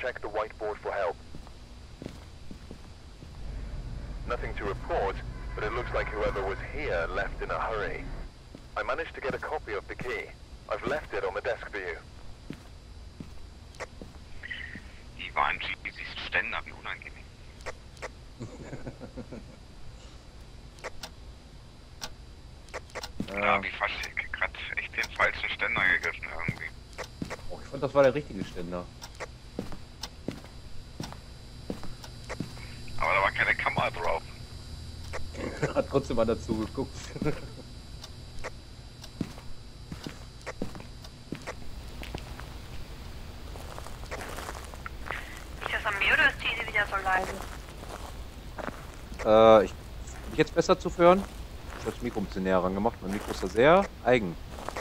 check the whiteboard for help. Nothing to report, but it looks like whoever was here left in a hurry. I managed to get a copy of the key. I've left it on the desk for you. Die waren schließlich Ständer, wie unangenehm. Ja, wie fast gerade echt den falschen Ständer gegriffen irgendwie. Oh, ich fand, das war der richtige Ständer. Aber da war keine Kamera drauf. Hat trotzdem mal dazu geguckt. Ist das an mir oder ist die wieder so leise? Ich bin jetzt besser zu hören. Ich habe das Mikro ein bisschen näher rangemacht. Mein Mikro ist ja sehr eigen.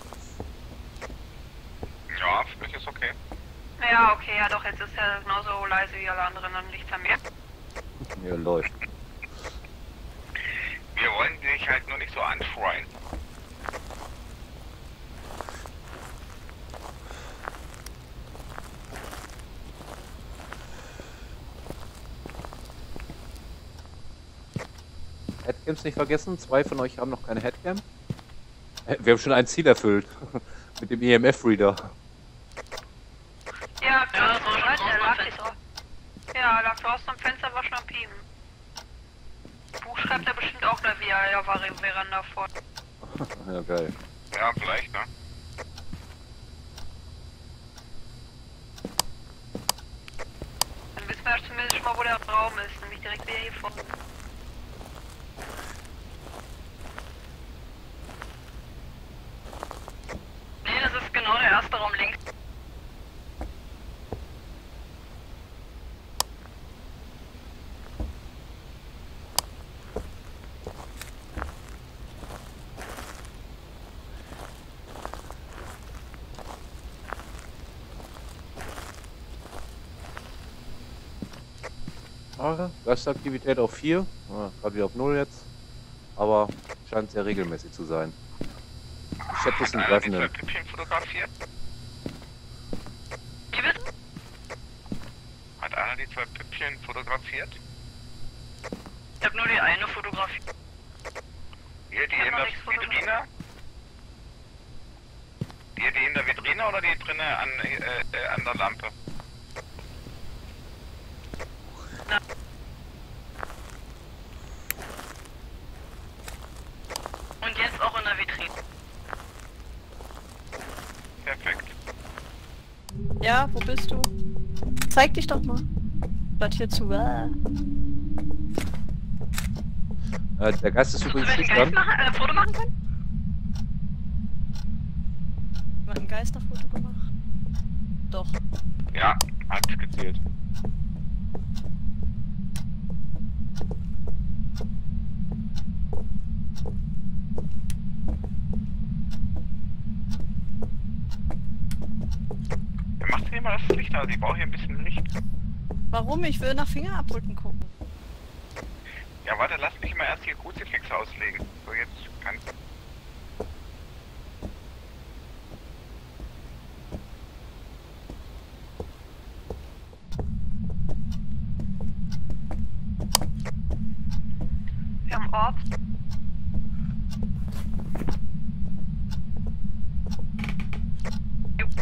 Ja, für mich ist okay. Ja, okay, ja doch, jetzt ist er genauso leise wie alle anderen, dann liegt's an mir. Ja, läuft. Wir wollen dich halt nur nicht so anschreien. Headcams nicht vergessen. 2 von euch haben noch keine Headcam. Wir haben schon ein Ziel erfüllt. Mit dem EMF-Reader. Ja, klar, so der lag nicht drauf. Ja, lag draußen am Fenster, war schon am Piepen. Buch schreibt er bestimmt auch da, wie er ja war im Veranda vor. Ja, geil. Ja, vielleicht, ne? Dann wissen wir ja zumindest schon mal, wo der Raum ist, nämlich direkt wieder hier vorne. Nee, das ist genau der erste Raum links. Gastaktivität auf 4. Gerade wieder auf 0 jetzt. Aber scheint sehr regelmäßig zu sein. Ich schätze, es sind Hat einer die zwei greifende. Püppchen fotografiert? Wie bitte? Hat einer die zwei Püppchen fotografiert? Ich hab nur die eine Fotografie. Hier, die Ich hab in noch der nichts fotografiert. Vitrine? Die in der Vitrine oder die drinne an der Lampe? Na. Und jetzt auch in der Vitrine. Perfekt. Ja, wo bist du? Zeig dich doch mal. Statt hier zu. Der Geist ist übrigens nicht dran. Foto machen können? Hat ein Geisterfoto gemacht? Doch. Ja, hat gezählt. Ja, macht hier mal das Licht aus, ich brauche hier ein bisschen Licht. Warum? Ich will nach Fingerabdrücken gucken. Ja, warte, lass mich mal erst hier Kruzifix auslegen. So, jetzt kann. Wir haben Orb. Jo.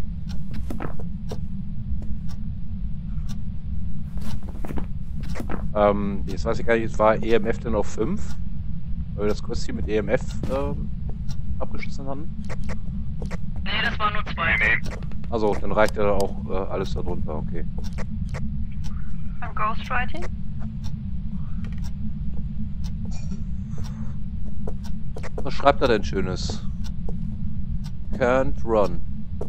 Jetzt weiß ich gar nicht, es war EMF denn auf 5? Weil wir das Quest hier mit EMF abgeschlossen hatten. Nee, das waren nur 2. Nee. Also, dann reicht ja auch alles darunter, okay. Beim Ghostwriting? Was schreibt er denn Schönes? Can't run.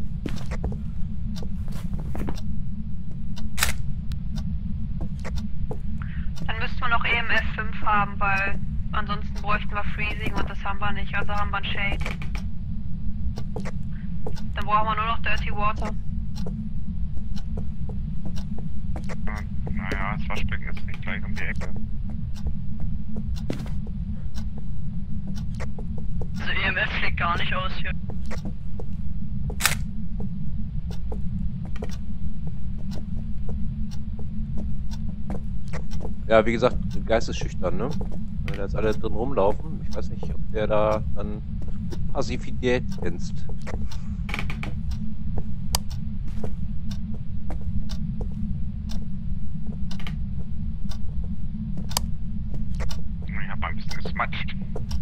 Dann müssten wir noch EMF 5 haben, weil ansonsten bräuchten wir Freezing und das haben wir nicht, also haben wir ein Shade. Dann brauchen wir nur noch Dirty Water. Naja, das Waschbecken ist nicht gleich um die Ecke. Also EMF fliegt gar nicht aus hier. Ja, wie gesagt, geistesschüchtern, ne? Wenn da jetzt alle drin rumlaufen, ich weiß nicht, ob der da dann mit Passivität glänzt. Ich hab ein bisschen gesmatscht.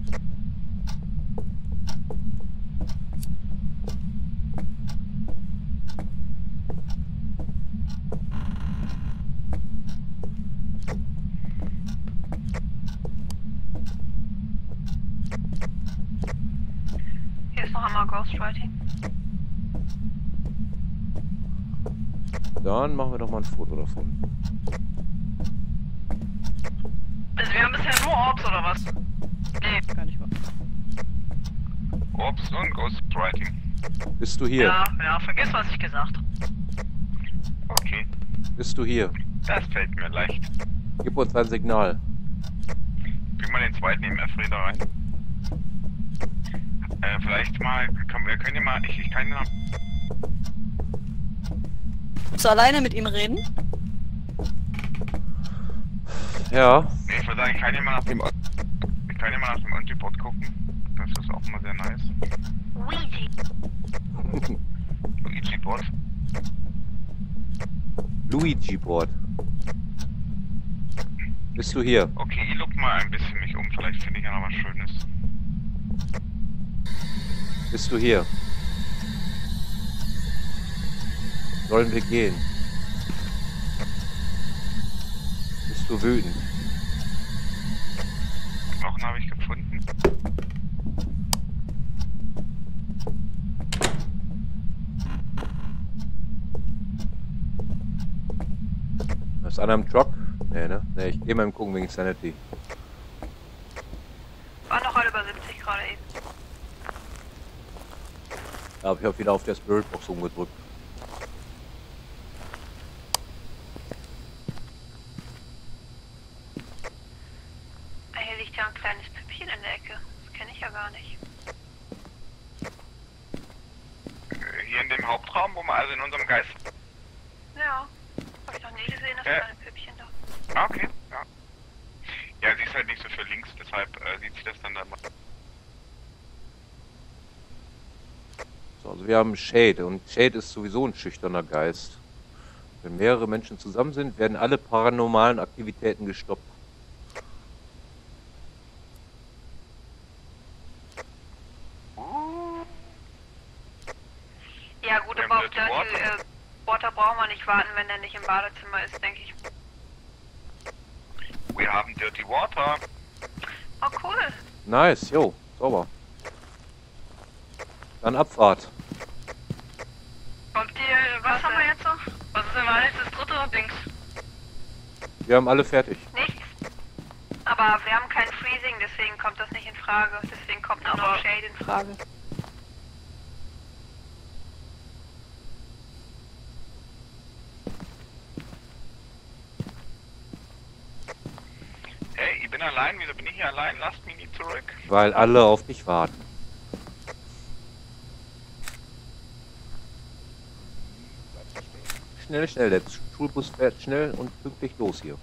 Hier ist noch einmal Ghostwriting. Dann machen wir doch mal ein Foto davon. Also wir haben bisher nur Orbs oder was? Nee. Gar nicht mal. Orbs und Ghostwriting. Bist du hier? Ja, vergiss, was ich gesagt habe. Okay, Bist du hier? das fällt mir leicht. Gib uns ein Signal. Bring mal den zweiten EMF-Räder rein. Vielleicht mal, wir können ja mal, ich kann ja noch... Willst du alleine mit ihm reden? Ja. Nee, ich würde sagen, ich kann ja mal nach dem Antipod gucken. Das ist auch immer sehr nice. Luigi-Bot. Luigi-Board. Bist du hier? Okay, ich look mal ein bisschen mich um, vielleicht finde ich ja noch was Schönes. Bist du hier? Sollen wir gehen? Bist du wütend? Knochen habe ich gefunden. Ist einer im Truck? Nee, ne? Nee, ich geh mal im gucken wegen Sanity. War noch alle über 70 gerade eben. Da hab ich auch wieder auf der Spiritbox umgedrückt. Hier liegt ja ein kleines Püppchen in der Ecke. Das kenne ich ja gar nicht. Hier in dem Hauptraum, wo wir also in unserem Geist... Ja. Habe ich noch nie gesehen, das kleine Püppchen da. Ah, okay, ja. Ja, sie ist halt nicht so für links, deshalb sieht sie das dann da mal. So, also wir haben Shade und Shade ist sowieso ein schüchterner Geist. Wenn mehrere Menschen zusammen sind, werden alle paranormalen Aktivitäten gestoppt. Ja gut, Wir aber haben auf Dirty Dirty Water brauchen wir nicht warten, wenn der nicht im Badezimmer ist, denke ich. Wir haben Dirty Water. Oh cool. Nice, jo, sauber. Dann Abfahrt. Kommt ihr, was haben wir jetzt noch? Was ist denn mal jetzt das dritte Dings? Wir haben alle fertig. Nichts. Aber wir haben kein Freezing, deswegen kommt das nicht in Frage. Deswegen kommt nur noch Shade in Frage. Hey, ich bin allein, wieso bin ich hier allein? Lasst mich nie zurück. Weil alle auf dich warten. Schnell, schnell, der Schulbus fährt schnell und pünktlich los hier.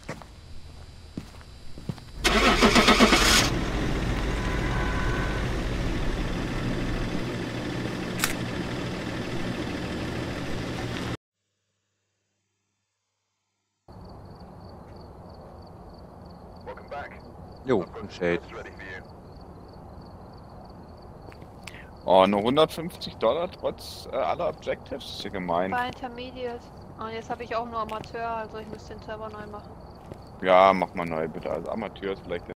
Welcome back. Jo, I've got ein Shade. what's ready for you. Oh, nur $150 trotz aller Objectives? Ist ja gemein. War Intermediate. Und jetzt habe ich auch nur Amateur, also ich müsste den Server neu machen. Ja, mach mal neu bitte. Also Amateur ist vielleicht